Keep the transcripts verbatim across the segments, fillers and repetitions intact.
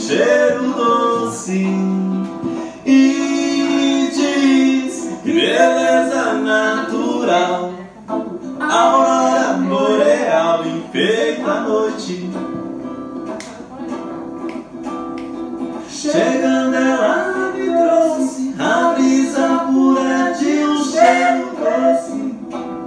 cheiro doce e diz que beleza natural, aurora boreal enfeita a noite. Chegando ela me trouxe a brisa pura de um cheiro doce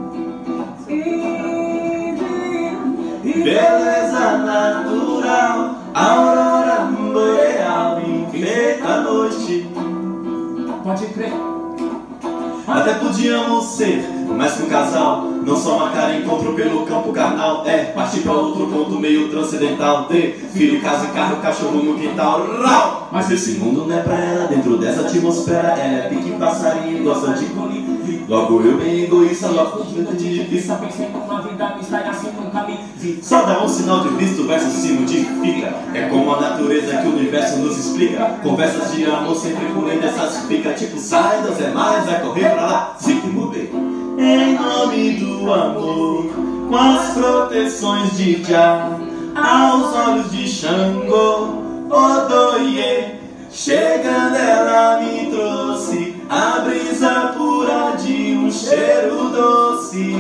e beleza natural, aurora boreal enfeita a noite. Pode crer. Até podíamos ser mais que um casal, não só marcar encontro pelo campo carnal. É, partir pra outro ponto meio transcendental. Ter filho, casa e carro, cachorro no quintal. Rau! Mas esse mundo não é pra ela, dentro dessa atmosfera ela é pique passarinho, gosta de colir. Logo eu bem egoísta, logo de difícil. Pensei numa vida mista e assim nunca me vi. Só dá um sinal de visto, verso se modifica. É como a natureza que o universo nos explica. Conversas de amor sempre por meio dessas fica. Tipo, sai, Deus é mais, vai correr pra lá. Se que mudei. Em nome do amor, com as proteções de Jah, aos olhos de Xangô, Odoiê. Chegando ela me trouxe a brisa pura de um cheiro doce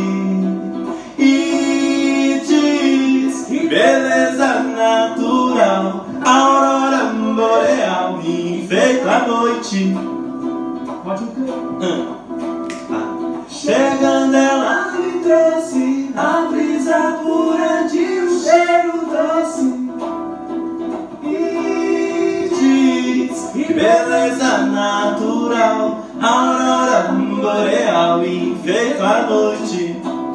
e diz que beleza natural, aurora boreal enfeita a noite. Pode crer. Hum. Ah. Chegando ela me trouxe a brisa pura de um cheiro doce e diz que beleza natural, aurora boreal enfeita a noite.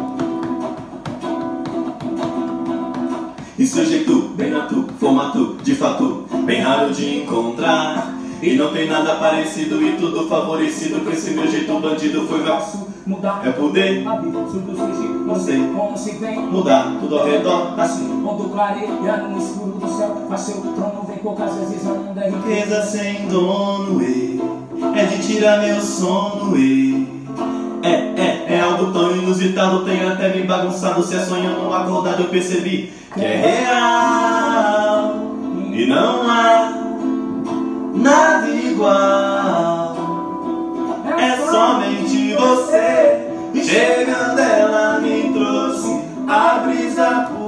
E seu jeito, bem natu, formato, de fato, bem raro de encontrar. E não tem nada parecido e tudo favorecido com esse meu jeito bandido. Foi nosso Mudar é poder, a vida, tudo surge, não sei como se vem. Mudar tudo ao redor, assim. Quando clareia no escuro do céu, faz seu trono, vem poucas vezes a mundo é Riqueza sem dono, e é de tirar meu sono, e é, é, é algo tão inusitado, tem até me bagunçado. Se é sonhando acordado eu percebi que é real e não há nada igual. É somente você. Chegando ela me trouxe a brisa pura